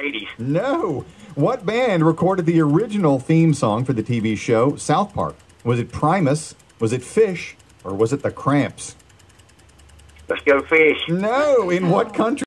80s. No. What band recorded the original theme song for the TV show South Park? Was it Primus, was it PHISH, or was it the Cramps? Let's go PHISH. No. In what country?